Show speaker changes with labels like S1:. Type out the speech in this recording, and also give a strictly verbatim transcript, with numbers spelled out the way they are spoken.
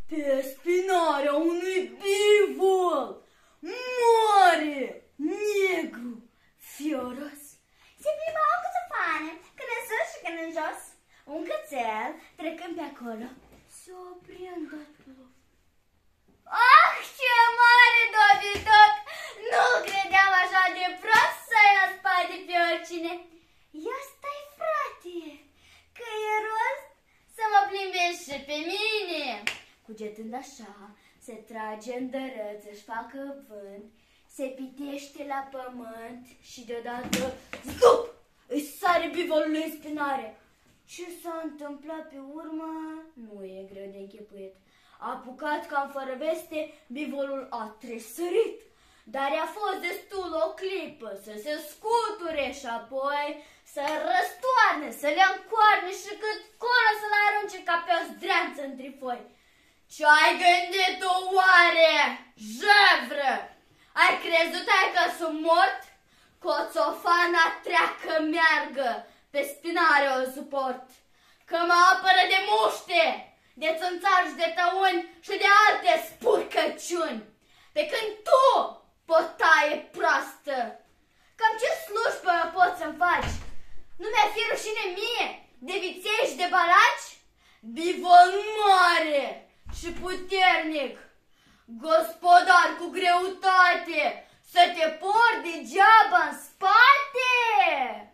S1: pe spinarea unui bivol mare, negru, fioros.
S2: Se plimba o cuțufană, când în sus și când în jos. Un cățel, trecând pe acolo,
S1: Se opri îndată pe loc.
S2: ah, ce mare dobitoc! Nu-l credeam așa de prost să-i spate pe oricine. Ia stai, frate, că e rost să mă plimbezi și pe mine. Cugetând așa, se trage în dărăț, își facă vânt, se pitește la pământ și deodată,
S1: Zup! Îi sare bivolului în spinare. Ce s-a întâmplat pe urmă nu e greu de închipuit. Apucat cam fără veste, bivolul a tresărit, dar i-a fost destul o clipă să se scuture și apoi să răstoarne, să le încoarne și cât colo să-l arunce ca pe o zdreanță în trifoi. Ce-ai gândit tu oare, jevră? Ai crezut ai că sunt mort? Coțofana treacă meargă, pe spinare o suport, că mă apără de muște, de țânțari și de tăuni și de alte spurcăciuni, pe când tu, potaie proastă, cam ce slujbă poți să-mi faci? Nu mi-ar fi rușine mie de viței și de balaci? Bivol mare și puternic, gospodar cu greutate, să te porți degeaba în spate?